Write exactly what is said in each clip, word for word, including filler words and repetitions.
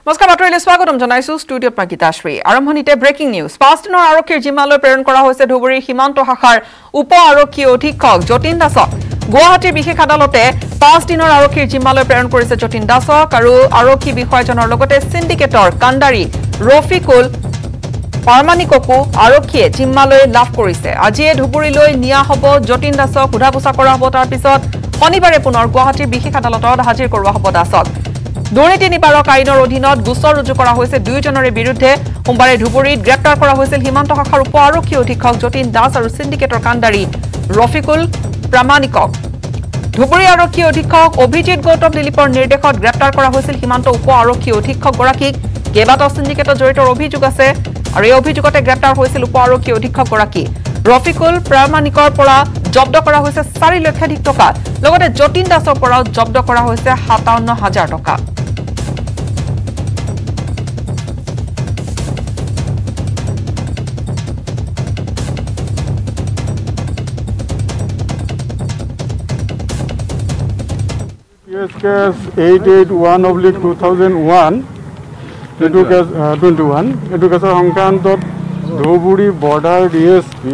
নমস্কাৰ বাতৰিলৈ স্বাগতম জনাইছো ষ্টুডিঅ'ত মই গীতাশ্ৰী আৰম্ভণিতে ব্ৰেকিং নিউজ পাঁচ দিনৰ আৰক্ষীৰ জিম্মালৈ প্ৰেৰণ কৰা হৈছে ধুবুৰীৰ সীমান্ত শাখাৰ উপ আৰক্ষী অধীক্ষক যতীন দাসক গুৱাহাটীৰ বিশেষ আদালতে পাঁচ দিনৰ আৰক্ষীৰ জিম্মালৈ প্ৰেৰণ কৰিছে যতীন দাসক আৰু আৰক্ষী বিষয়াজনৰ লগতে সিন্ডিকেটৰ কাণ্ডাৰী ৰফিকুল পাৰমানিককো আৰক্ষীয়ে জিম্মালৈ লাভ কৰিছে আজিয়ে ধুবুৰীলৈ নিয়া হ'ব যতীন দাসক সোধা পোছা কৰা হ'ব তাৰ পিছত শনিবাৰে পুনৰ গুৱাহাটীৰ বিশেষ আদালতত হাজিৰ কৰোৱা হ'ব দাসক দুৰ্নীতি নিবাৰক আইনৰ অধীনত গোচৰ ৰুজু কৰা হৈছে দুইজনৰে বিৰুদ্ধে সোমবাৰে ধুবুৰীত গ্ৰেপ্তাৰ কৰা হৈছিল সীমান্ত শাখাৰ উপ আৰক্ষী অধীক্ষক যতীন দাস আৰু সিন্ডিকেটৰ কাণ্ডাৰী ৰফিকুল প্ৰামাণিকক ধুবুৰী আৰক্ষী অধীক্ষক অভিজিত গৌতম দিলীপৰ নিৰ্দেশত গ্ৰেপ্তাৰ কৰা হৈছিল সীমান্ত উপ আৰক্ষী অধীক্ষক গৰাকীক কেইবাটাও সিন্ডিকেটত জড়িত অভিযোগ আছে আৰু এই অভিযোগতে গ্ৰেপ্তাৰ হৈছিল উপ আৰক্ষী অধীক্ষক গৰাকী ৰফিকুল প্ৰামাণিকৰ পৰা জব্দ কৰা হৈছে চাৰি লক্ষাধিক টকা লগতে যতীন দাসৰ পৰা জব্দ কৰা হৈছে সাতাৱন্ন হাজাৰ টকা Yes, case eight eight one oblique two thousand one, etu case twenty-one, etu case সংক্ৰান্তত Dhubri border D S P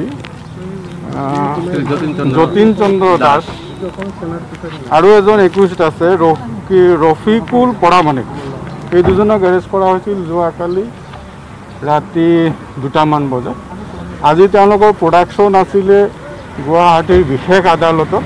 Jatin Chandra Das আৰু এজন একুইষ্ট আছে ৰফিকুল পৰামানিক এই দুজনক এৰেষ্ট কৰা হৈছিল যোৱাকালি ৰাতি দুটামান বজাত আজি তেওঁলোকৰ প্ৰডাকশ্যন আছিলে গুৱাহাটীৰ বিশেষ আদালতত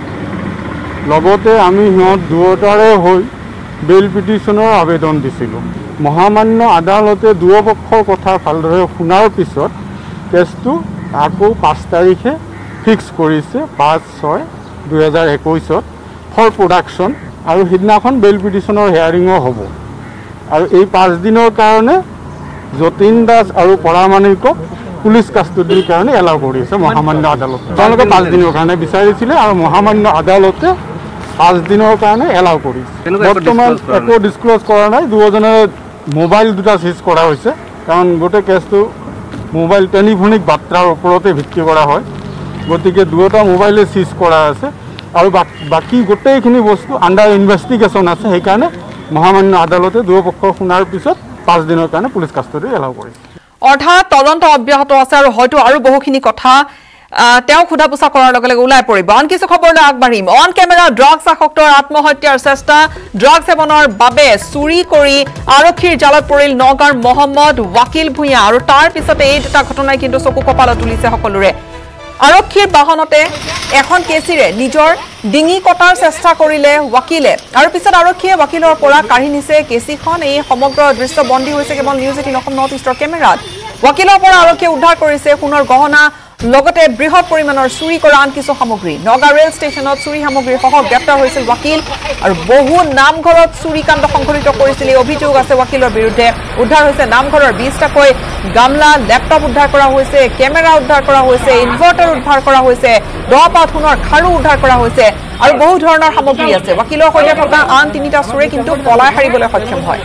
লগতে আমি সিহঁত দুয়োটাৰে হৈ বেইল পিটিশ্যনৰ আবেদন দিছিলোঁ মহামান্য আদালতে দুয়োপক্ষৰ কথা ভালদৰে শুনাৰ পিছত কেছটো আকৌ পাঁচ তাৰিখে ফিক্স কৰিছে পাঁচ ছয় দুহেজাৰ একৈছত ফৰ প্ৰডাকশ্যন আৰু সিদিনাখন বেইল পিটিশ্যনৰ হেয়াৰিঙো হ'ব আৰু এই পাঁচ দিনৰ কাৰণে যতীন দাস আৰু পৰামানিকক পুলিচ কাষ্টডিৰ কাৰণে এলাউ কৰিছে মহামান্য আদালতে তেওঁলোকে পাঁচ দিনৰ কাৰণে বিচাৰিছিলে আৰু মহামান্য আদালতে পাঁচ দিনৰ কাৰণে এলাউ কৰিছে বৰ্তমান একো ডিছক্ল'জ কৰা নাই দুজনে মোবাইল দুটা চিজ কৰা হৈছে কাৰণ গোটেই কেছটো মোবাইল টেলিফোনিক বাৰ্তাৰ ওপৰতে ভিত্তি কৰা হয় গতিকে দুটা মোবাইলে চিজ কৰা আছে আৰু বাকী গোটেইখিনি বস্তু আণ্ডাৰ ইনভেষ্টিগেশ্যন আছে সেইকাৰণে মহামান্য আদালতে দুয়োপক্ষৰ শুনাৰ পিছত পাঁচ দিনৰ কাৰণে পুলিচ কাষ্টডি এলাউ কৰিছে অৰ্থাৎ তদন্ত অব্যাহত আছে আৰু হয়তো আৰু বহুখিনি কথা তেওঁ সোধা পোছা কৰাৰ লগে লগে ওলাই পৰিব আন কিছু খবৰলৈ আগবাঢ়িম অন কেমেৰা ড্ৰাগছ আসক্তৰ আত্মহত্যাৰ চেষ্টা ড্ৰাগছ সেৱনৰ বাবে চুৰি কৰি আৰক্ষীৰ জালত পৰিল নগাঁৱৰ মহম্মদ ৱাকিল ভূঞা আৰু তাৰ পিছতে এই দুটা ঘটনাই কিন্তু চকু কপালত তুলিছে সকলোৰে আৰক্ষীৰ বাহনতে এখন কেচিৰে নিজৰ ডিঙি কটাৰ চেষ্টা কৰিলে ৱাকিলে আৰু পিছত আৰক্ষীয়ে ৱাকিলৰ পৰা কাঢ়ি নিছে কেচিখন এই সমগ্ৰ দৃশ্য বন্দী হৈছে কেৱল নিউজ এইটিন অসম নৰ্থ ইষ্টৰ কেমেৰাত ৱাকিলৰ পৰা আৰক্ষীয়ে উদ্ধাৰ কৰিছে সোণৰ গহনা লগতে বৃহৎ পৰিমাণৰ চুৰি কৰা আন কিছু সামগ্ৰী নগা ৰেল ষ্টেচনত চুৰি সামগ্ৰী সহ গ্ৰেপ্তাৰ হৈছিল ৱাকিল আৰু বহু নামঘৰত চুৰি কাণ্ড সংঘটিত কৰিছিল এই অভিযোগ আছে ৱাকিলৰ বিৰুদ্ধে উদ্ধাৰ হৈছে নামঘৰৰ বিশটাকৈ গামলা লেপটপ উদ্ধাৰ কৰা হৈছে কেমেৰা উদ্ধাৰ কৰা হৈছে ইনভাৰ্টাৰ উদ্ধাৰ কৰা হৈছে দহ পাত সোণৰ খাৰু উদ্ধাৰ কৰা হৈছে আৰু বহু ধৰণৰ সামগ্ৰী আছে ৱাকিলৰ সৈতে থকা আন তিনিটা চোৰে কিন্তু পলাই হাৰিবলৈ সক্ষম হয়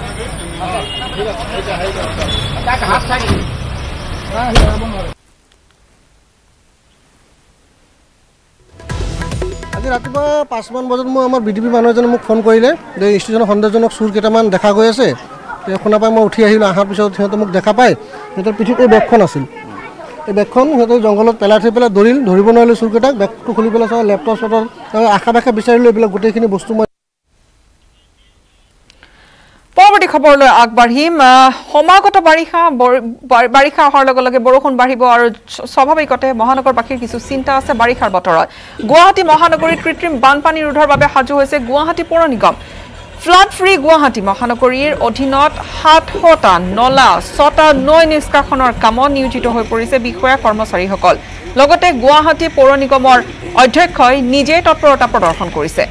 আজি ৰাতিপুৱা পাঁচমান বজাত মই আমাৰ বি ডি পি মানুহ এজনে মোক ফোন কৰিলে যে ষ্টেচনৰ সন্দেহজনক চুৰ কেইটামান দেখা গৈ আছে শুনা পাই মই উঠি আহিলোঁ অহাৰ পিছত সিহঁতে মোক দেখা পায় সিহঁতৰ পিঠিত এই বেগখন আছিল এই বেগখন সিহঁতে জংঘলত পেলাই থৈ পেলাই দৌৰিল ধৰিব নোৱাৰিলোঁ চুৰকেইটাক বেগটো খুলি পেলাই চাওঁ লেপটপ চেপটপ আশা পাশে বিচাৰিলোঁ এইবিলাক গোটেইখিনি বস্তু মই পৰৱৰ্তী খবৰলৈ আগবাঢ়িম সমাগত বাৰিষা বাৰিষা অহাৰ লগে লগে বৰষুণ বাঢ়িব আৰু স্বাভাৱিকতে মহানগৰবাসীৰ কিছু চিন্তা আছে বাৰিষাৰ বতৰত গুৱাহাটী মহানগৰীত কৃত্ৰিম বানপানী ৰোধৰ বাবে সাজু হৈছে গুৱাহাটী পৌৰ নিগম ফ্লাড ফ্ৰী গুৱাহাটী মহানগৰীৰ অধীনত সাতশটা নলা ছটা নৈ নিষ্কাশনৰ কামত নিয়োজিত হৈ পৰিছে বিষয়া কৰ্মচাৰীসকল লগতে গুৱাহাটী পৌৰ নিগমৰ অধ্যক্ষই নিজেই তৎপৰতা প্ৰদৰ্শন কৰিছে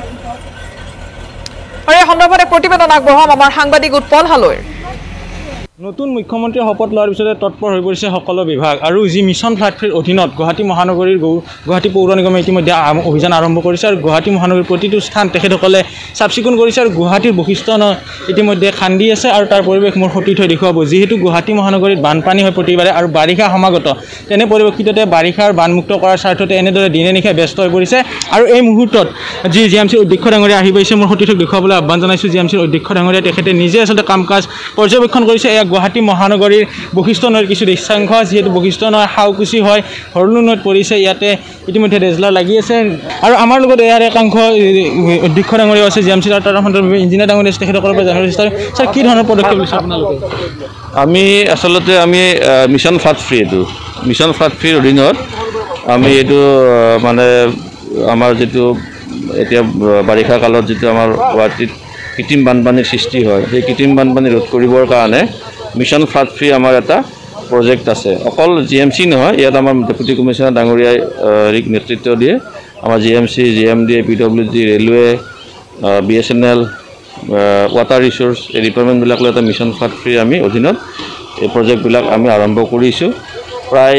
আৰু এই সন্দৰ্ভত প্ৰতিবেদন আগবঢ়াম আমাৰ সাংবাদিক উৎপল হালৈ নতুন মুখ্যমন্ত্ৰীৰ শপত লোৱাৰ পিছতে তৎপৰ হৈ পৰিছে সকলো বিভাগ আৰু যি মিছন ফ্লাড ফ্ৰীৰ অধীনত গুৱাহাটী মহানগৰীৰ গুৱাহাটী পৌৰ নিগমে ইতিমধ্যে অভিযান আৰম্ভ কৰিছে আৰু গুৱাহাটী মহানগৰীৰ প্ৰতিটো স্থান তেখেতসকলে চাফ চিকুণ কৰিছে আৰু গুৱাহাটীৰ বৈশিষ্ট্য ইতিমধ্যে খান্দি আছে আৰু তাৰ পৰিৱেশ মোৰ সতীৰ্থ দেখুৱাব যিহেতু গুৱাহাটী মহানগৰীত বানপানী হয় প্ৰতিবাৰে আৰু বাৰিষা সমাগত তেনে পৰিৱেশিততে বাৰিষাৰ বানমুক্ত কৰাৰ স্বাৰ্থতে এনেদৰে দিনে নিশা ব্যস্ত হৈ পৰিছে আৰু এই মুহূৰ্তত যি জি এম চিৰ অধ্যক্ষ ডাঙৰীয়া আহি পাইছে মোৰ সতীৰ্থক দেখুৱাবলৈ আহ্বান জনাইছোঁ জি এম চিৰ অধ্যক্ষ ডাঙৰীয়া তেখেতে নিজে আচলতে কাম কাজ পৰ্যবেক্ষণ কৰিছে গুৱাহাটী মহানগৰীৰ বৈশিষ্ট্য নৈৰ কিছু দৃশ্যাংশ যিহেতু বৈশিষ্ট্য নৈ হাউকুচি হয় ভৰলু নৈত পৰিছে ইয়াতে ইতিমধ্যে ৰেজলাৰ লাগি আছে আৰু আমাৰ লগত ইয়াৰ একাংশ অধ্যক্ষ ডাঙৰীয়া আছে জি এম চি তাৰ সন্দৰ্ভে ইঞ্জিনিয়াৰ ডাঙৰীয়া আছে তেখেতসকলৰ পৰা জানিব বিচাৰিম ছাৰ কি ধৰণৰ পদক্ষেপ লৈছে আপোনালোকে আমি আচলতে আমি মিছন ফ্লাড ফ্ৰী এইটো মিছন ফ্লাড ফ্ৰীৰ অধীনত আমি এইটো মানে আমাৰ যিটো এতিয়া বাৰিষা কালত যিটো আমাৰ গুৱাহাটীত কৃত্ৰিম বানপানীৰ সৃষ্টি হয় সেই কৃত্ৰিম বানপানী ৰোধ কৰিবৰ কাৰণে মিছন ফ্লাড ফ্ৰী আমাৰ এটা প্ৰজেক্ট আছে অকল জি এম চি নহয় ইয়াত আমাৰ ডেপুটি কমিশ্যনাৰ ডাঙৰীয়াই নেতৃত্ব দিয়ে আমাৰ G M C G M D P W D railway B S N L water resource এই ডিপাৰ্টমেণ্টবিলাক লৈ এটা মিছন ফ্লাড ফ্ৰী আমি অধীনত এই প্ৰজেক্টবিলাক আমি আৰম্ভ কৰিছোঁ প্ৰায়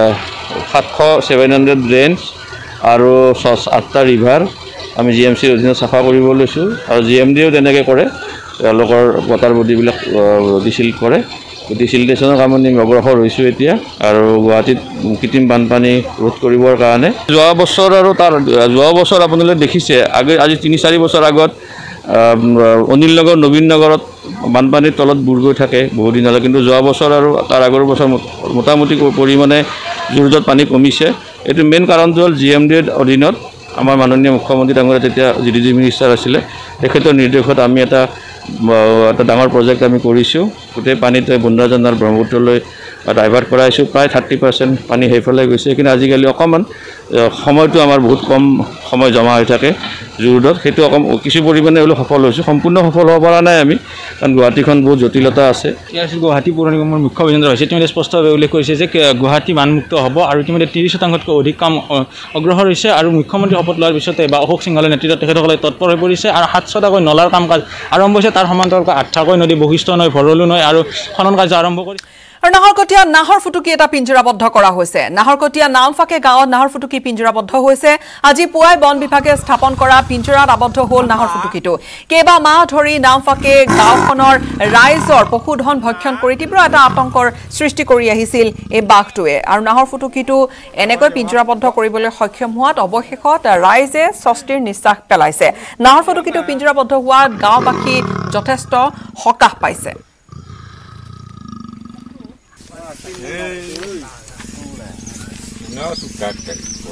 সাতশ ছেভেন হাণ্ড্ৰেড ড্ৰেইনছ আৰু ছশ আঠটা ৰিভাৰ আমি জি এম চিৰ অধীনত চাফা কৰিব লৈছোঁ আৰু জি এম ডিও তেনেকৈ কৰে তেওঁলোকৰ ৱাটাৰ বডিবিলাক ডিচিল কৰে ডিচিল্টেশ্যনৰ কাম আমি অগ্ৰসৰ হৈছোঁ এতিয়া আৰু গুৱাহাটীত কৃত্ৰিম বানপানী ৰোধ কৰিবৰ কাৰণে যোৱা বছৰ আৰু তাৰ যোৱা বছৰ আপোনালোকে দেখিছে আগে আজি তিনি চাৰি বছৰ আগত অনিল নগৰ নবীন নগৰত বানপানীৰ তলত বুৰ গৈ থাকে বহু দিনলৈ কিন্তু যোৱা বছৰ আৰু তাৰ আগৰ বছৰ মোটামুটি পৰিমাণে জোৰজত পানী কমিছে এইটো মেইন কাৰণটো হ'ল জি এম ডিৰ অধীনত আমাৰ মাননীয় মুখ্যমন্ত্ৰী ডাঙৰীয়া তেতিয়া জি ডি জি মিনিষ্টাৰ আছিলে তেখেতৰ নিৰ্দেশত আমি এটা এটা ডাঙৰ প্ৰজেক্ট আমি কৰিছোঁ গোটেই পানীটো বন্দাজানাৰ ব্ৰহ্মপুত্ৰলৈ ডাইভাৰ্ট কৰাইছোঁ প্ৰায় থাৰ্টি পাৰ্চেণ্ট পানী সেইফালে গৈছে কিন্তু আজিকালি অকণমান সময়টো আমাৰ বহুত কম সময় জমা হৈ থাকে জোৰদত সেইটো অকণ কিছু পৰিমাণে হ'লেও সফল হৈছোঁ সম্পূৰ্ণ সফল হ'ব পৰা নাই আমি কাৰণ গুৱাহাটীখন বহুত জটিলতা আছে ইয়াৰ পিছত গুৱাহাটী পৌৰ নিগমৰ মুখ্য অভিযন্তা হৈছে ইতিমধ্যে স্পষ্টভাৱে উল্লেখ কৰিছে যে গুৱাহাটী বানমুক্ত হ'ব আৰু ইতিমধ্যে ত্ৰিছ শতাংশতকৈ অধিক কাম অগ্ৰসৰ হৈছে আৰু মুখ্যমন্ত্ৰী শপত লোৱাৰ পিছতে বা অশোক সিংহলৰ নেতৃত্বত তেখেতসকলে তৎপৰ হৈ পৰিছে আৰু সাতশটাকৈ নলাৰ কাম কাজ আৰম্ভ হৈছে তাৰ সমান্তৰালকৈ আঠটাকৈ নদী বৈশিষ্ট্য নৈ ভৰলু নৈ আৰু খনন কাৰ্য আৰম্ভ কৰিছে আৰু নাহৰকটীয়া নাহৰ ফুটুকি এটা পিঞ্জৰাবদ্ধ কৰা হৈছে নাহৰকটীয়া নামফাকে গাঁৱত নাহৰ ফুটুকি পিঞ্জৰাবদ্ধ হৈছে আজি পুৱাই বন বিভাগে স্থাপন কৰা পিঞ্জৰাত আবদ্ধ হ'ল নাহৰ ফুটুকিটো কেইবা মাহ ধৰি নামফাকে গাঁওখনৰ ৰাইজৰ পশুধন ভক্ষণ কৰি তীব্ৰ এটা আতংকৰ সৃষ্টি কৰি আহিছিল এই বাঘটোৱে আৰু নাহৰ ফুটুকিটো এনেকৈ পিঞ্জৰাবদ্ধ কৰিবলৈ সক্ষম হোৱাত অৱশেষত ৰাইজে স্বস্তিৰ নিশ্বাস পেলাইছে নাহৰ ফুটুকিটো পিঞ্জৰাবদ্ধ হোৱাত গাঁওবাসী যথেষ্ট সকাহ পাইছে No, su carta.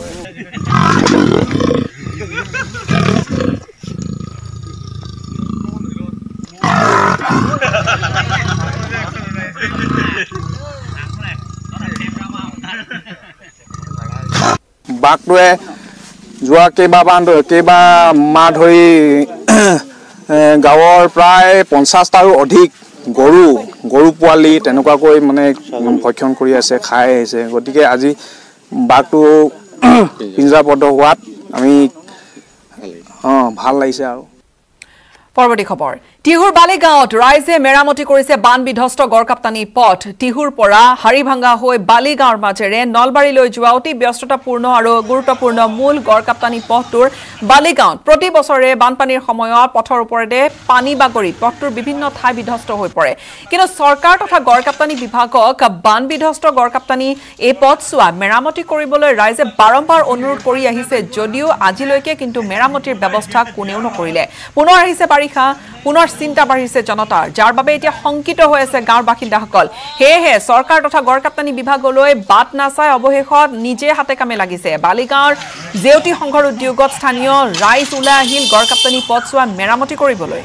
বাঘটোৱে যোৱা কেইবামান কেইবা মাহ ধৰি গাঁৱৰ প্ৰায় পঞ্চাছটাৰো অধিক গৰু গৰু পোৱালি তেনেকুৱাকৈ মানে ভক্ষণ কৰি আছে খাই আহিছে গতিকে আজি বাঘটো পিঞ্জৰাবদ্ধ হোৱাত আমি অঁ ভাল লাগিছে আৰু পৰৱৰ্তী খবৰ টিহুৰ বালিগাঁৱত ৰাইজে মেৰামতি কৰিছে বান বিধ্বস্ত গড়কাপ্তানি পথ টিহুৰ পৰা হাৰিভাঙ্গা হৈ বালিগাঁৱৰ মাজেৰে নলবাৰীলৈ যোৱা অতি ব্যস্ততাপূৰ্ণ আৰু গুৰুত্বপূৰ্ণ মূল গড়কাপ্তানি পথটোৰ বালিগাঁৱত প্ৰতি বছৰে বানপানীৰ সময়ত পথৰ ওপৰেৰে পানী বাগৰি পথটোৰ বিভিন্ন ঠাই বিধ্বস্ত হৈ পৰে কিন্তু চৰকাৰ তথা গড়কাপ্তানি বিভাগক বান বিধ্বস্ত গড়কাপ্তানি এই পথছোৱা মেৰামতি কৰিবলৈ ৰাইজে বাৰম্বাৰ অনুৰোধ কৰি আহিছে যদিও আজিলৈকে কিন্তু মেৰামতিৰ ব্যৱস্থা কোনেও নকৰিলে পুনৰ আহিছে বাৰিষা পুনৰ চিন্তা বাঢ়িছে জনতাৰ যাৰ বাবে এতিয়া শংকিত হৈ আছে গাঁৱৰ বাসিন্দাসকল হেহে চৰকাৰ তথা গড়কাপ্তানি বিভাগলৈ বাট নাচাই অৱশেষত নিজে হাতে কামে লাগিছে বালিগাঁৱৰ জেউতি সংঘৰ উদ্যোগত স্থানীয় ৰাইজ ওলাই আহিল গড়কাপ্তানি পথছোৱা মেৰামতি কৰিবলৈ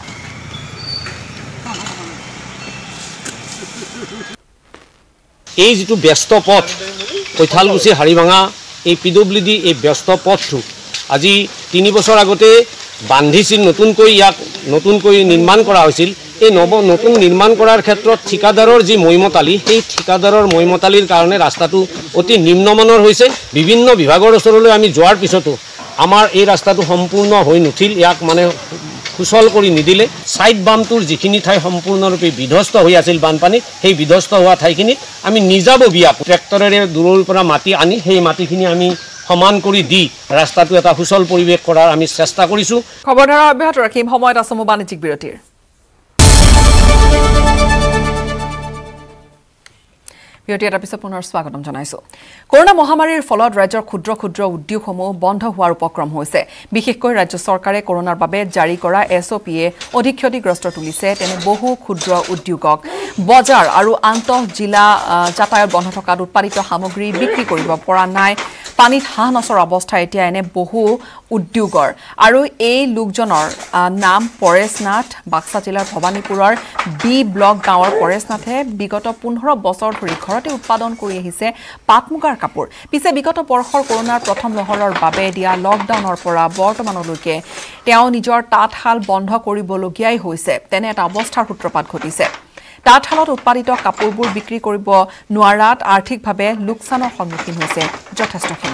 এই যিটো ব্যস্ত পথ কৈঠালগুছি হাৰিভাঙা এই পি ডব্লিউ ডি এই ব্যস্ত পথটো আজি তিনি বছৰ আগতে বান্ধিছিল নতুনকৈ ইয়াক নতুনকৈ নিৰ্মাণ কৰা হৈছিল এই নৱ নতুন নিৰ্মাণ কৰাৰ ক্ষেত্ৰত ঠিকাদাৰৰ যি মৈমতালি সেই ঠিকাদাৰৰ মৈমতালিৰ কাৰণে ৰাস্তাটো অতি নিম্নমানৰ হৈছে বিভিন্ন বিভাগৰ ওচৰলৈ আমি যোৱাৰ পিছতো আমাৰ এই ৰাস্তাটো সম্পূৰ্ণ হৈ নুঠিল ইয়াক মানে সুচল কৰি নিদিলে ছাইড বামটোৰ যিখিনি ঠাই সম্পূৰ্ণৰূপে বিধ্বস্ত হৈ আছিল বানপানীত সেই বিধ্বস্ত হোৱা ঠাইখিনিত আমি নিজাববীয়া ট্ৰেক্টৰেৰে দূৰৰ পৰা মাটি আনি সেই মাটিখিনি আমি সমান কৰি দি ৰাস্তাটো এটা সুচল পৰিৱেশ কৰাৰ আমি চেষ্টা কৰিছোঁ। খবৰধাৰা অব্যাহত ৰাখিম। সময়ত আছম বাণিজ্যিক বিৰতিৰ। বিৰতি এটাৰ পিছত পুনৰ স্বাগতম জনাইছোঁ। কৰোনা মহামাৰীৰ ফলত ৰাজ্যৰ ক্ষুদ্ৰ ক্ষুদ্ৰ উদ্যোগসমূহ বন্ধ হোৱাৰ উপক্ৰম হৈছে। বিশেষকৈ ৰাজ্য চৰকাৰে কৰোনাৰ বাবে জাৰি কৰা এছ অ' পিয়ে অধিক ক্ষতিগ্ৰস্ত তুলিছে তেনে বহু ক্ষুদ্ৰ উদ্যোগক। বজাৰ আৰু আন্তঃ জিলা যাতায়াত বন্ধ থকাত উৎপাদিত সামগ্ৰী বিক্ৰী কৰিব পৰা নাই। পানীত হাঁহ নচৰা অৱস্থা এতিয়া এনে বহু উদ্যোগৰ। আৰু এই লোকজনৰ নাম পৰেশ নাথ। বাক্সা জিলাৰ ভৱানীপুৰৰ বি ব্লক গাঁৱৰ পৰেশ নাথে বিগত পোন্ধৰ বছৰ ধৰি ঘৰতে উৎপাদন কৰি আহিছে পাট মুগাৰ কাপোৰ। পিছে বিগত বৰ্ষৰ কৰোনাৰ প্ৰথম লহৰৰ বাবে দিয়া লকডাউনৰ পৰা বৰ্তমানলৈকে তেওঁ নিজৰ তাঁতশাল বন্ধ কৰিবলগীয়াই হৈছে। তেনে এটা অৱস্থাৰ সূত্ৰপাত ঘটিছে। তাঁতশালত উৎপাদিত কাপোৰবোৰ বিক্ৰী কৰিব নোৱাৰাত আৰ্থিকভাৱে লোকচানৰ সন্মুখীন হৈছে যথেষ্টখিনি।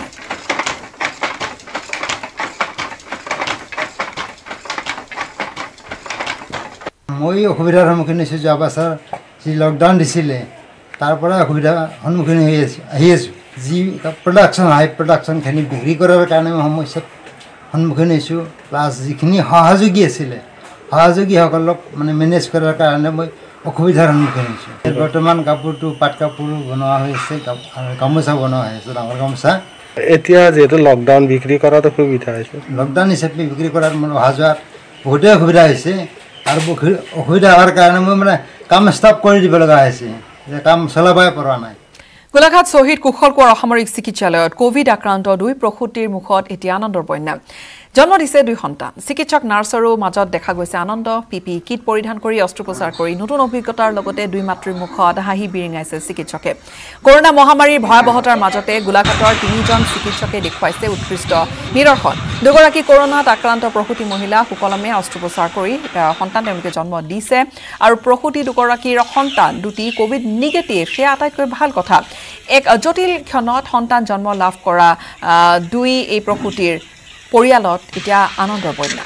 মই অসুবিধাৰ সন্মুখীন হৈছোঁ। যোৱা বছৰ যি লকডাউন দিছিলে তাৰ পৰা অসুবিধাৰ সন্মুখীন হৈ আছোঁ আহি আছোঁ। যি প্ৰডাকশ্যন হাই প্ৰডাকশ্যনখিনি বিক্ৰী কৰাৰ কাৰণে মই সমস্যাত সন্মুখীন হৈছোঁ। প্লাছ যিখিনি সহযোগী আছিলে সহযোগীসকলক মানে মেনেজ কৰাৰ কাৰণে মই অসুবিধাৰ সন্মুখীন হৈছোঁ। বৰ্তমান কাপোৰটো পাট কাপোৰ বনোৱা হৈ আছে আৰু গামোচা বনোৱা হৈ আছে, ডাঙৰ গামোচা। এতিয়া যিহেতু লকডাউন বিক্ৰী কৰাত অসুবিধা হৈছে, লকডাউন হিচাপে বিক্ৰী কৰাত মোৰ অহা যোৱাত বহুতেই অসুবিধা হৈছে। আৰু অসুবিধা হোৱাৰ কাৰণে মই মানে কাম ষ্টপ কৰি দিব লগা হৈছে, যে কাম চলাবই পৰা নাই। গোলাঘাট শ্বহীদ কুশল কোঁৱৰ অসামৰিক চিকিৎসালয়ত কোভিড আক্ৰান্ত দুই প্ৰসূতিৰ মুখত এতিয়া আনন্দৰ বন্যা। জন্ম দিছে দুই সন্তান। চিকিৎসক নাৰ্ছৰো মাজত দেখা গৈছে আনন্দ। পি পি কিট পৰিধান কৰি অস্ত্ৰোপচাৰ কৰি নতুন অভিজ্ঞতাৰ লগতে দুই মাতৃৰ মুখত হাঁহি বিৰিঙাইছে চিকিৎসকে। কৰোনা মহামাৰীৰ ভয়াৱহতাৰ মাজতে গোলাঘাটৰ তিনিজন চিকিৎসকে দেখুৱাইছে উৎকৃষ্ট নিদৰ্শন। দুগৰাকী কৰোনাত আক্ৰান্ত প্ৰসূতি মহিলা সুকলমে অস্ত্ৰোপচাৰ কৰি সন্তান তেওঁলোকে জন্ম দিছে আৰু প্ৰসূতি দুগৰাকীৰ সন্তান দুটি কোভিড নিগেটিভ। সেয়া আটাইতকৈ ভাল কথা। এক জটিল ক্ষণত সন্তান জন্ম লাভ কৰা দুই এই প্ৰসূতিৰ পৰিয়ালত এতিয়া আনন্দৰ বন্যা।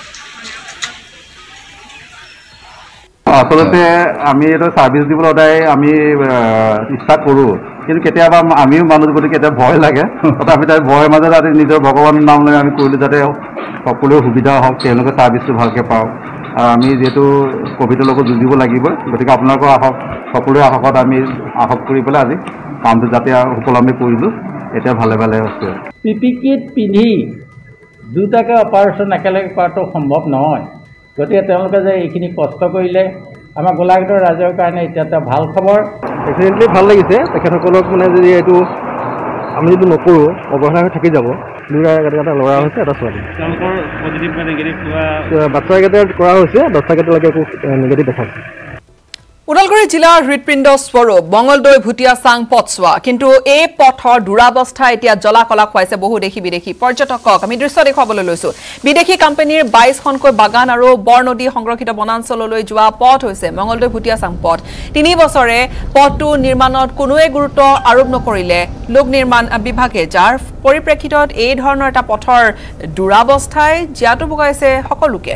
আচলতে আমি এইটো ছাৰ্ভিচ দিবলৈ সদায় আমি ইচ্ছা কৰোঁ, কিন্তু কেতিয়াবা আমিও মানুহ গতিকে কেতিয়াবা ভয় লাগে। আমি তাৰ ভয়ৰ মাজত আমি নিজৰ ভগৱানৰ নাম লৈ আমি কৰিলোঁ যাতে সকলোৰে সুবিধা হওক, তেওঁলোকে ছাৰ্ভিচটো ভালকৈ পাওক। আৰু আমি যিহেতু ক'ভিডৰ লগত যুঁজিব লাগিব, গতিকে আপোনালোকৰ আহক সকলোৰে আহকত আমি আহক কৰি পেলাই আজি কামটো যাতে সুকলমে কৰিলোঁ। এতিয়া ভালে ভালে আছে। পি পি কিট পিন্ধি দুটাকে অপাৰেশ্যন একেলগে কৰাটো সম্ভৱ নহয়। গতিকে তেওঁলোকে যে এইখিনি কষ্ট কৰিলে আমাৰ গোলাঘাটৰ ৰাইজৰ কাৰণে এতিয়া এটা ভাল খবৰ। ডেফিনেটলি ভাল লাগিছে। তেখেতসকলক মানে যদি এইটো আমি যদি নকৰোঁ অৱহেলা হৈ থাকি যাব। দুটা এটা ল'ৰা হৈছে, এটা ছোৱালী। বাচ্চাকেইটা কৰা হৈছে, দহটাকেইটালৈকে একো নিগেটিভ দেখাইছে। ওদালগুৰি জিলাৰ হৃদপিণ্ড স্বৰূপ মঙলদৈ ভুটীয়া চাং পথছোৱা। কিন্তু এই পথৰ দুৰাৱস্থা এতিয়া জ্বলা-কলা খুৱাইছে বহু দেশী বিদেশী পৰ্যটকক। আমি দৃশ্য দেখুৱাবলৈ লৈছোঁ। বিদেশী কোম্পানীৰ বাইছখনকৈ বাগান আৰু বৰনদী সংৰক্ষিত বনাঞ্চললৈ যোৱা পথ হৈছে মঙলদৈ ভুটীয়া চাং পথ। তিনি বছৰে পথটো নিৰ্মাণত কোনোৱে গুৰুত্ব আৰোপ নকৰিলে লোক নিৰ্মাণ বিভাগে, যাৰ পৰিপ্ৰেক্ষিতত এই ধৰণৰ এটা পথৰ দুৰাৱস্থাই জিয়াটো ভুগাইছে সকলোকে।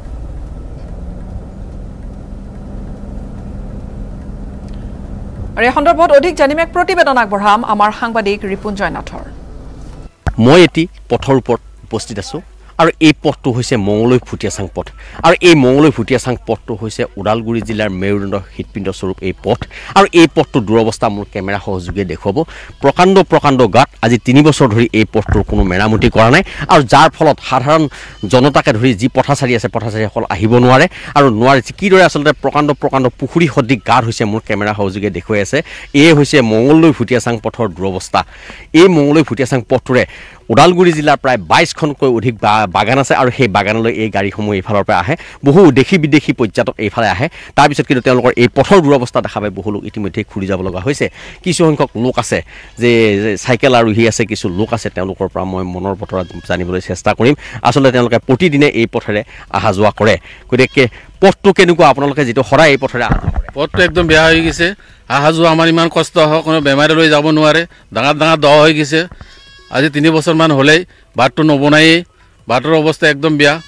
আৰু এই সন্দৰ্ভত অধিক জানিম এক প্ৰতিবেদন আগবঢ়াম আমাৰ সাংবাদিক ৰিপুঞ্জয় নাথৰ। মই এটি পথৰ ওপৰত উপস্থিত আছোঁ আৰু এই পথটো হৈছে মঙলদৈ ভুটীয়া চাং পথ। আৰু এই মঙলদৈ ভুটীয়া চাং পথটো হৈছে ওদালগুৰি জিলাৰ মেৰুদণ্ড হৃদপিণ্ড স্বৰূপ এই পথ। আৰু এই পথটোৰ দুৰৱস্থা মোৰ কেমেৰা সহযোগে দেখুৱাব। প্ৰকাণ্ড প্ৰকাণ্ড গাঁত। আজি তিনি বছৰ ধৰি এই পথটোৰ কোনো মেৰামতি কৰা নাই, আৰু যাৰ ফলত সাধাৰণ জনতাকে ধৰি যি পথাচাৰী আছে পথাচাৰীসকল আহিব নোৱাৰে আৰু নোৱাৰে। কিদৰে আচলতে প্ৰকাণ্ড প্ৰকাণ্ড পুখুৰী সদৃশ গাঁত হৈছে মোৰ কেমেৰা সহযোগে দেখুৱাই আছে। এয়ে হৈছে মঙলদৈ ভুটীয়া চাং পথৰ দুৰৱস্থা। এই মঙলদৈ ভুটীয়া চাং পথটোৰে ওদালগুৰি জিলাৰ প্ৰায় বাইছখনকৈ অধিক বাগান আছে আৰু সেই বাগানলৈ এই গাড়ীসমূহ এইফালৰ পৰা আহে। বহু দেশী বিদেশী পৰ্যটক এইফালে আহে। তাৰপিছত কিন্তু তেওঁলোকৰ এই পথৰ দুৰৱস্থা দেখা পাই বহু লোক ইতিমধ্যে ঘূৰি যাব লগা হৈছে। কিছুসংখ্যক লোক আছে যে চাইকেল আৰোহী আছে, কিছু লোক আছে, তেওঁলোকৰ পৰা মই মনৰ বতৰা জানিবলৈ চেষ্টা কৰিম। আচলতে তেওঁলোকে প্ৰতিদিনে এই পথেৰে অহা যোৱা কৰে। গতিকে পথটো কেনেকুৱা আপোনালোকে যিটো সদায় এই পথেৰে অহা যোৱা কৰে? পথটো একদম বেয়া হৈ গৈছে। অহা যোৱা আমাৰ ইমান কষ্ট হয়, কোনো বেমাৰী লৈ যাব নোৱাৰে। ডাঙৰ ডাঙৰ দ হৈ গৈছে। আজি তিনি বছৰমান হ'লেই বাটটো নবনায়েই, বাটৰ অৱস্থা একদম বেয়া।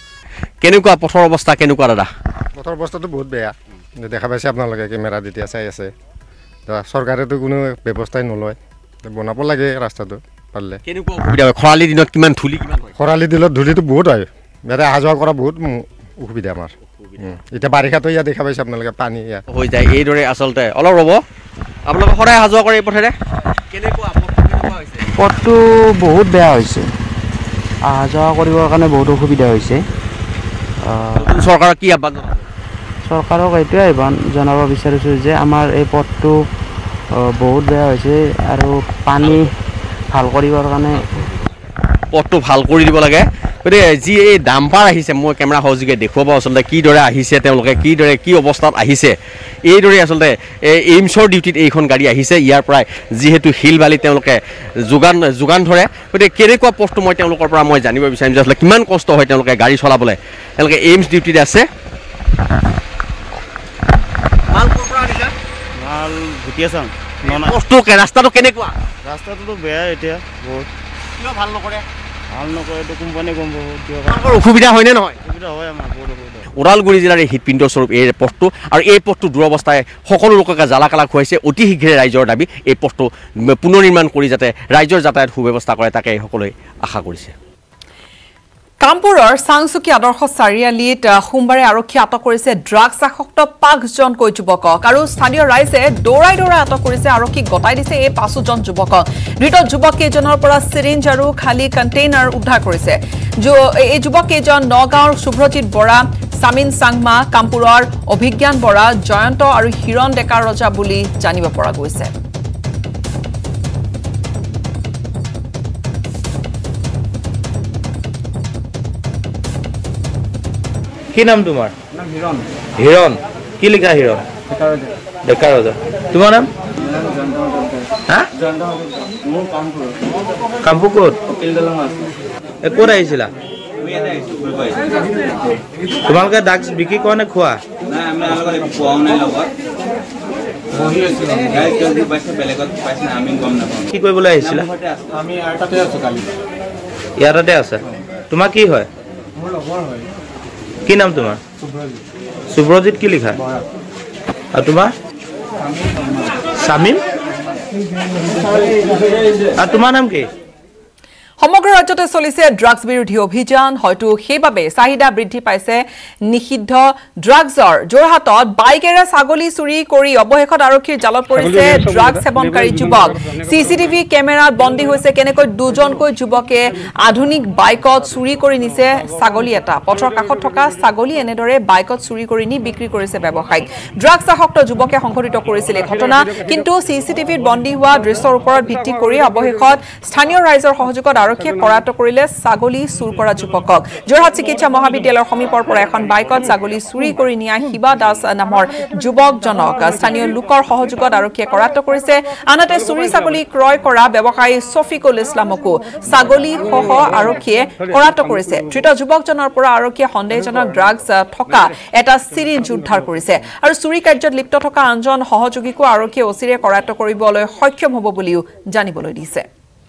কেনেকুৱা পথৰ অৱস্থা কেনেকুৱা দাদা পথৰ অৱস্থাটো বহুত বেয়া দেখা পাইছে আপোনালোকে কেমেৰা যেতিয়া চাই আছে চৰকাৰেতো কোনো ব্যৱস্থাই নলয় বনাব লাগে ৰাস্তাটো পাৰিলে কেনেকুৱা অসুবিধা হয় খৰালি দিনত কিমান ধূলি কিমান হয় খৰালি দিনত ধূলিটো বহুত হয় ইয়াতে অহা যোৱা কৰা বহুত অসুবিধা আমাৰ এতিয়া বাৰিষাটো ইয়াত দেখা পাইছে আপোনালোকে পানী ইয়াত হৈ যায় এইদৰে আচলতে অলপ ৰ'ব আপোনালোকে সদায় অহা যোৱা কৰে এই পথেৰে কেনেকুৱা পথটো বহুত বেয়া হৈছে অহা যোৱা কৰিবৰ কাৰণে বহুত অসুবিধা হৈছে চৰকাৰক কি আহ্বান জনাব চৰকাৰক এইটোৱে আহ্বান জনাব বিচাৰিছোঁ যে আমাৰ এই পথটো বহুত বেয়া হৈছে আৰু পানী ভাল কৰিবৰ কাৰণে পথটো ভাল কৰি দিব লাগে গতিকে যি এই ডাম্পাৰ আহিছে মই কেমেৰা সহযোগে দেখুৱাব আচলতে কিদৰে আহিছে তেওঁলোকে কিদৰে কি অৱস্থাত আহিছে এইদৰে আচলতে এইমছৰ ডিউটিত এইখন গাড়ী আহিছে ইয়াৰ পৰাই যিহেতু শিল বালি তেওঁলোকে যোগান যোগান ধৰে গতিকে কেনেকুৱা পথটো মই তেওঁলোকৰ পৰা মই জানিব বিচাৰিম যে আচলতে কিমান কষ্ট হয় তেওঁলোকে গাড়ী চলাবলৈ তেওঁলোকে এইমছ ডিউটিত আছে ৰাস্তাটো কেনেকুৱা ৰাস্তাটোতো বেয়া এতিয়া বহুত কিয় ভাল নকৰে ভাল নকৰে এইটো কোম্পানী গম পাব অসুবিধা হয়নে নহয় অসুবিধা হয় আমাৰ বহুত অসুবিধা ওদালগুৰি জিলাৰ এই হৃদপিণ্ড স্বৰূপ এই পথটো আৰু এই পথটো দুৰৱস্থাই সকলো লোককে জ্বালা কালা খুৱাইছে অতি শীঘ্ৰে ৰাইজৰ দাবী এই পথটো পুনৰ নিৰ্মাণ কৰি যাতে ৰাইজৰ যাতায়াত সুব্যৱস্থা কৰে তাকে সকলোৱে আশা কৰিছে কামপুৰৰ চাংচুকী আদৰ্শ চাৰিআলিত সোমবাৰে আৰক্ষী আটক কৰিছে ড্ৰাগছ আসক্ত পাঁচজনকৈ যুৱকক আৰু স্থানীয় ৰাইজে দৌৰাই দৌৰাই আটক কৰিছে আৰক্ষীক গতাই দিছে এই পাঁচজন যুৱকক ধৃত যুৱক কেইজনৰ পৰা চিৰিঞ্জ আৰু খালী কণ্টেইনাৰ উদ্ধাৰ কৰিছে এই যুৱক কেইজন নগাঁৱৰ শুভ্ৰজিৎ বৰা সামিন চাংমা কামপুৰৰ অভিজ্ঞান বৰা জয়ন্ত আৰু হিৰণ ডেকা ৰজা বুলি জানিব পৰা গৈছে কি নাম তোমাৰ হিৰণ হিৰণ কি লিখা হিৰণ ডেকা ৰজা তোমাৰ নাম হা কামপুৰ ক'ত ক'ত আহিছিলা তোমালোকে ড্ৰাগছ বিক্ৰী কৰা নে খোৱা কি কৰিবলৈ আহিছিলা ইয়াতে আছে তোমাৰ কি হয় কি নাম তোমাৰ শুভ্ৰজিৎ কি লিখা আৰু তোমাৰ সামিম আৰু তোমাৰ নাম কি সমগ্ৰ ৰাজ্যতে চলিছে ড্ৰাগছ বিৰোধী অভিযান হয়তো সেইবাবে চাহিদা বৃদ্ধি পাইছে নিষিদ্ধ ড্ৰাগছৰ যোৰহাটত বাইকেৰে ছাগলী চুৰি কৰি অৱশেষত আৰক্ষীৰ জালত পৰিছে ড্ৰাগছ সেৱনকাৰী যুৱক চিচিটিভি কেমেৰাত বন্দী হৈছে কেনেকৈ দুজনকৈ যুৱকে আধুনিক বাইকত চুৰি কৰি নিছে ছাগলী এটা পথৰ কাষত থকা ছাগলী এনেদৰে বাইকত চুৰি কৰি নি বিক্ৰী কৰিছে ব্যৱসায়িক ড্ৰাগছ আসক্ত যুৱকে সংঘটিত কৰিছিল এই ঘটনা কিন্তু চিচিটিভিত বন্দী হোৱা দৃশ্যৰ ওপৰত ভিত্তি কৰি অৱশেষত স্থানীয় ৰাইজৰ সহযোগত আৰক্ষীয়ে কৰায়ত্ব কৰিলে ছাগলী চুৰ কৰা যুৱকক যোৰহাট চিকিৎসা মহাবিদ্যালয়ৰ সমীপৰ পৰা এখন বাইকত ছাগলী চুৰি কৰি নিয়া শিৱা দাস নামৰ যুৱকজনক স্থানীয় লোকৰ সহযোগত আৰক্ষীয়ে কৰায়ত্ব কৰিছে আনহাতে চুৰি ছাগলী ক্ৰয় কৰা ব্যৱসায়ী ছফিকুল ইছলামকো ছাগলী সহ আৰক্ষীয়ে কৰায়ত্ব কৰিছে ধৃত যুৱকজনৰ পৰা আৰক্ষীয়ে সন্দেহজনক ড্ৰাগছ থকা এটা চিৰিঞ্জ উদ্ধাৰ কৰিছে আৰু চুৰি কাৰ্যত লিপ্ত থকা আনজন সহযোগীকো আৰক্ষীয়ে অচিৰে কৰায়ত্ব কৰিবলৈ সক্ষম হ'ব বুলিও জানিবলৈ দিছে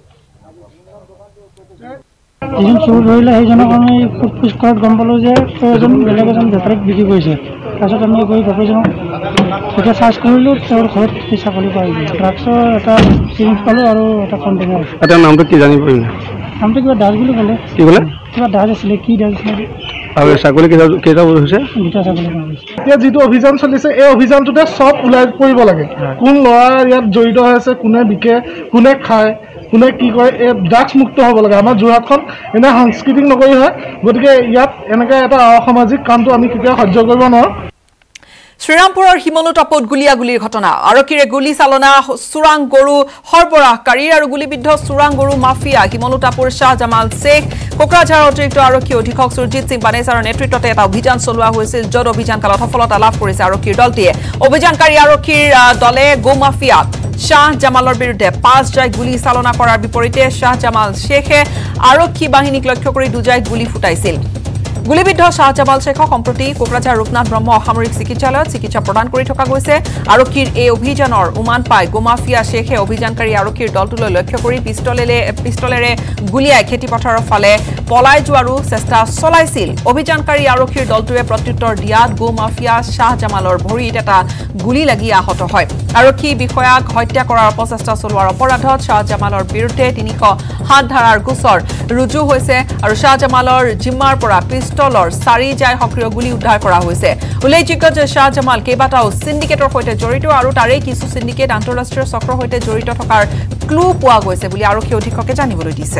যিজন চুৰ ধৰিলে সেইজনক আমি পুছ কৰাত গম পালোঁ যে এজন বেলেগ এজন বেপাৰীক বিক্ৰী কৰিছে তাৰপিছত আমি গৈ বেপাৰীজনক তেতিয়া চাৰ্চ কৰিলোঁ তেওঁৰ ঘৰত কি ছাগলী পাই ড্ৰাগছৰ এটা চিৰিঞ্জ পালোঁ আৰু এটা কণ্টেইনাৰ এটা নামটো কি জানিব নামটো কিবা দাস বুলি ক'লে কি ক'লে কিবা দাস আছিলে কি দাস আছিলে আৰু ছাগলী কেইটা কেইটা হৈছে দুটা ছাগলী এতিয়া যিটো অভিযান চলিছে এই অভিযানটোতে চব ওলাই পৰিব লাগে কোন ল'ৰা ইয়াত জড়িত হৈ আছে কোনে বিকে কোনে খায় কোনে কি কৰে এই ড্ৰাগছ মুক্ত হ'ব লাগে আমাৰ যোৰহাটখন এনে সাংস্কৃতিক নগৰী হয় গতিকে ইয়াত এনেকৈ এটা অসামাজিক কামটো আমি কেতিয়াও সহ্য কৰিব নোৱাৰোঁ শ্ৰীৰামপুৰৰ হিমনুতাপত গুলীয়াগুলীৰ ঘটনা আৰক্ষীৰে গুলী চালনা চোৰাং গৰু সৰবৰাহকাৰী আৰু গুলীবিদ্ধ চোৰাং গৰু মাফিয়া হিমনুতাপুৰ শ্বাহ জামাল শেখ কোকৰাঝাৰৰ অতিৰিক্ত আৰক্ষী অধীক্ষক সুৰজিৎ সিং বানেছাৰৰ নেতৃত্বতে এটা অভিযান চলোৱা হৈছিল য'ত অভিযান কালত সফলতা লাভ কৰিছে আৰক্ষীৰ দলটিয়ে অভিযানকাৰী আৰক্ষীৰ দলে গো মাফিয়া শ্বাহ জামালৰ বিৰুদ্ধে পাঁচ জাই গুলী চালনা কৰাৰ বিপৰীতে শ্বাহ জামাল শেখে আৰক্ষী বাহিনীক লক্ষ্য কৰি দুজাই গুলী ফুটাইছিল গুলীবিদ্ধ শাহজামাল শেখক সম্প্ৰতি কোকৰাঝাৰ ৰূপনাথ ব্ৰহ্ম অসামৰিক চিকিৎসালয়ত চিকিৎসা প্ৰদান কৰি থকা গৈছে আৰক্ষীৰ এই অভিযানৰ উমান পাই গোমাফিয়া শেখে অভিযানকাৰী আৰক্ষীৰ দলটোলৈ লক্ষ্য কৰি পিষ্টলেৰে পিষ্টলেৰে গুলিয়াই খেতিপথাৰৰ ফালে পলাই যোৱাৰো চেষ্টা চলাইছিল অভিযানকাৰী আৰক্ষীৰ দলটোৱে প্ৰত্যুত্তৰ দিয়াত গোমাফিয়া শাহজামালৰ ভৰিত এটা গুলি লাগি আহত হয় আৰক্ষী বিষয়াক হত্যা কৰাৰ প্ৰচেষ্টা চলোৱাৰ অপৰাধত শাহজামালৰ বিৰুদ্ধে তিনিশ সাত ধাৰাৰ গোচৰ ৰুজু হৈছে আৰু শাহজামালৰ জিম্মাৰ পৰা পিষ্টলৰ চাৰি জাই সক্ৰিয় গুলি উদ্ধাৰ কৰা হৈছে উল্লেখযোগ্য যে শাহজামাল কেইবাটাও সিন্ডিকেটৰ সৈতে জড়িত আৰু তাৰে কিছু সিন্ডিকেট আন্তঃৰাষ্ট্ৰীয় চক্ৰৰ সৈতে জড়িত থকাৰ ক্লু পোৱা গৈছে বুলি আৰক্ষী অধীক্ষকে জানিবলৈ দিছে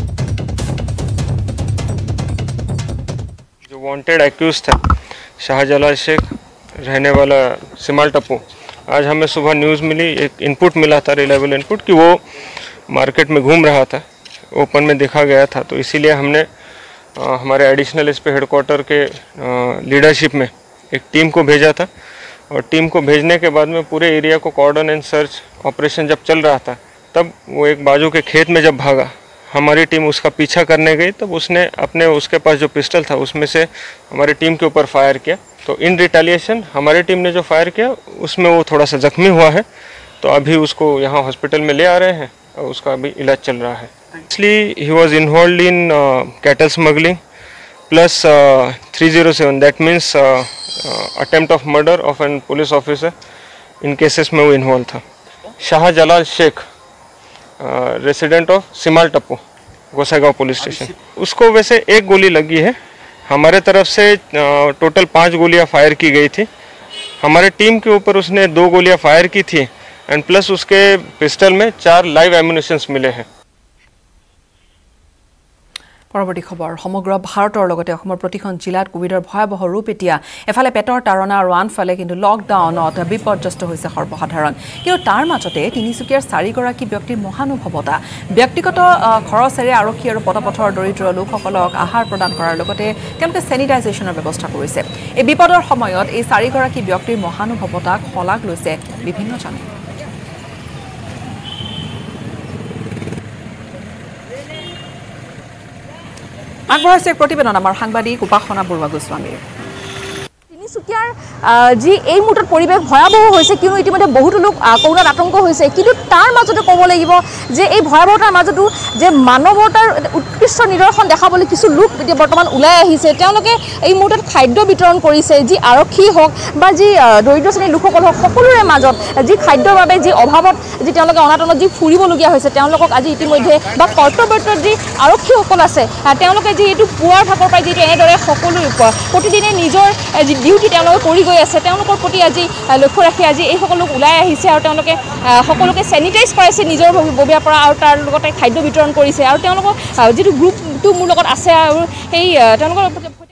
जो वांटेड एक्यूज था शाहजलाल शेख रहने वाला सिमाल टप्पू आज हमें सुबह न्यूज़ मिली एक इनपुट मिला था रिलायबल इनपुट कि वो मार्केट में घूम रहा था ओपन में देखा गया था तो इसीलिए हमने आ, हमारे एडिशनल इस पे हेडक्वार्टर के लीडरशिप में एक टीम को भेजा था और टीम को भेजने के बाद में पूरे एरिया को कॉर्डन एंड सर्च ऑपरेशन जब चल रहा था तब वो एक बाजू के खेत में जब भागा हमारी टीम उसका पीछा करने गई तब उसने अपने उसके पास जो पिस्टल था उसमें से हमारी टीम के ऊपर फायर किया तो इन रिटेलिएशन हमारी टीम ने जो फायर किया उसमें वो थोड़ा सा जख्मी हुआ है तो अभी उसको यहाँ हॉस्पिटल में ले आ रहे हैं और उसका अभी इलाज चल रहा है actually he was involved in cattle smuggling plus three zero seven that means attempt of murder of an police officer in cases में वो इन्वॉल्व था Shahjalal Sheikh resident of Simaltapu Gossaigaon police station उसको वैसे एक गोली लगी है हमारे तरफ से टोटल पाँच गोलियां फायर की गई थी हमारे टीम के ऊपर उसने दो गोलियां फायर की थी एंड प्लस उसके पिस्टल में चार लाइव एम्युनिशंस मिले हैं পৰৱৰ্তী খবৰ সমগ্ৰ ভাৰতৰ লগতে অসমৰ প্ৰতিখন জিলাত কোভিডৰ ভয়াৱহ ৰূপ এতিয়া এফালে পেটৰ তাৰণা আৰু আনফালে কিন্তু লকডাউনত বিপৰ্যস্ত হৈছে সৰ্বসাধাৰণ কিন্তু তাৰ মাজতে তিনিচুকীয়াৰ চাৰিগৰাকী ব্যক্তিৰ মহানুভৱতা ব্যক্তিগত খৰচেৰে আৰক্ষী আৰু পদপথৰ দৰিদ্ৰ লোকসকলক আহাৰ প্ৰদান কৰাৰ লগতে তেওঁলোকে চেনিটাইজেশ্যনৰ ব্যৱস্থা কৰিছে এই বিপদৰ সময়ত এই চাৰিগৰাকী ব্যক্তিৰ মহানুভৱতাক শলাগ লৈছে বিভিন্নজনে আগবঢ়াইছে প্ৰতিবেদন আমাৰ সাংবাদিক উপাসনা বৰুৱা গোস্বামীৰ তিনিচুকীয়াৰ যি এই মুহূৰ্তত পৰিৱেশ ভয়াৱহ হৈছে কিয়নো ইতিমধ্যে বহুতো লোক কৰোণাত আতংক হৈছে কিন্তু তাৰ মাজতে ক'ব লাগিব যে এই ভয়াৱহতাৰ মাজতো যে মানৱতাৰ উৎকৃষ্ট নিদৰ্শন দেখাবলৈ কিছু লোক এতিয়া বৰ্তমান ওলাই আহিছে তেওঁলোকে এই মুহূৰ্তত খাদ্য বিতৰণ কৰিছে যি আৰক্ষী হওক বা যি দৰিদ্ৰ শ্ৰেণীৰ লোকসকল হওক সকলোৰে মাজত যি খাদ্যৰ বাবে যি অভাৱত যি তেওঁলোকে অনাটনত যি ফুৰিবলগীয়া হৈছে তেওঁলোকক আজি ইতিমধ্যে বা কৰ্তব্যৰত যি আৰক্ষীসকল আছে তেওঁলোকে যি এইটো পুৱাৰ ভাগৰ পৰা যিটো এনেদৰে সকলো প্ৰতিদিনে নিজৰ যি ডিউটি তেওঁলোকে কৰি গৈ আছে তেওঁলোকৰ প্ৰতি আজি লক্ষ্য ৰাখি আজি এই সকলো ওলাই আহিছে আৰু তেওঁলোকে সকলোকে চেনিটাইজ কৰাইছে নিজৰ ববীয়াৰ পৰা আৰু তাৰ লগতে খাদ্য বিতৰণ কৰিছে আৰু তেওঁলোকৰ যিটো গ্ৰুপটো মোৰ লগত আছে আৰু সেই তেওঁলোকৰ